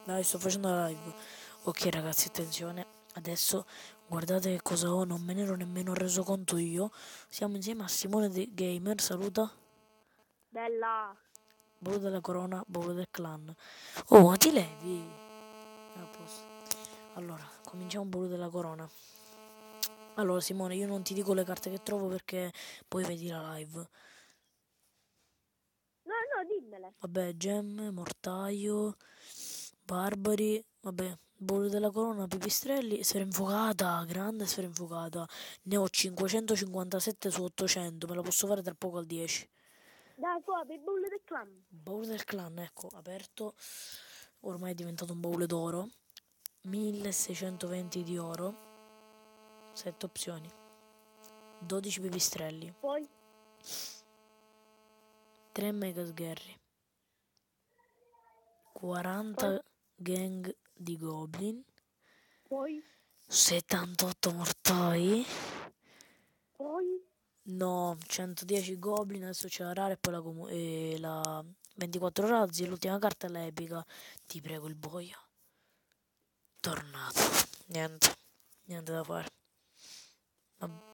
Dai, sto facendo la live. Ok ragazzi, attenzione. Adesso guardate che cosa ho, non me ne ero nemmeno reso conto io. Siamo insieme a Simone The Gamer, saluta. Bella. Baule della corona, baule del clan. Oh, ma ti levi? A posto. Allora, cominciamo baule della corona. Allora Simone, io non ti dico le carte che trovo perché poi vedi la live. No, dimmele. Vabbè, gemme, mortaio, barbari, vabbè, baule della corona, pipistrelli, sfera infuocata, grande sfera infuocata. Ne ho 557 su 800, me la posso fare tra poco al 10. Dai, copri, bulle del clan. Baule del clan, ecco, aperto. Ormai è diventato un baule d'oro. 1620 di oro. 7 opzioni. 12 pipistrelli. Poi, 3 mega sgherri. poi, 40 gang di goblin. poi, 78 mortai. poi. No, 110 goblin, adesso c'è la rara e poi la 24 razzi. L'ultima carta è l'epica. Ti prego il boia. Tornato. Niente da fare. Vabbè.